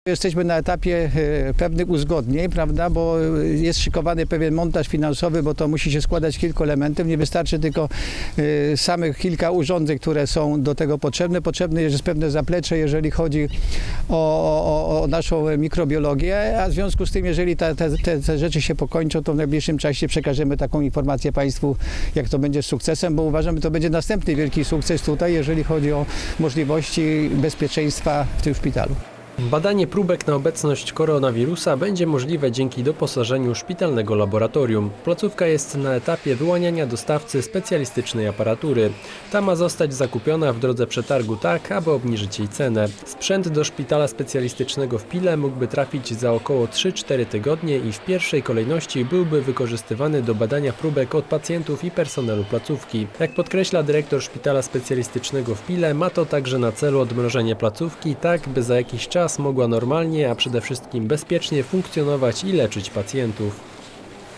Jesteśmy na etapie pewnych uzgodnień, prawda, bo jest szykowany pewien montaż finansowy, bo to musi się składać z kilku elementów. Nie wystarczy tylko samych kilka urządzeń, które są do tego potrzebne. Potrzebne jest pewne zaplecze, jeżeli chodzi o naszą mikrobiologię, a w związku z tym, jeżeli te rzeczy się pokończą, to w najbliższym czasie przekażemy taką informację Państwu, jak to będzie z sukcesem, bo uważam, że to będzie następny wielki sukces tutaj, jeżeli chodzi o możliwości bezpieczeństwa w tym szpitalu. Badanie próbek na obecność koronawirusa będzie możliwe dzięki doposażeniu szpitalnego laboratorium. Placówka jest na etapie wyłaniania dostawcy specjalistycznej aparatury. Ta ma zostać zakupiona w drodze przetargu tak, aby obniżyć jej cenę. Sprzęt do szpitala specjalistycznego w Pile mógłby trafić za około 3-4 tygodnie i w pierwszej kolejności byłby wykorzystywany do badania próbek od pacjentów i personelu placówki. Jak podkreśla dyrektor szpitala specjalistycznego w Pile, ma to także na celu odmrożenie placówki tak, by za jakiś czas mogła normalnie, a przede wszystkim bezpiecznie funkcjonować i leczyć pacjentów.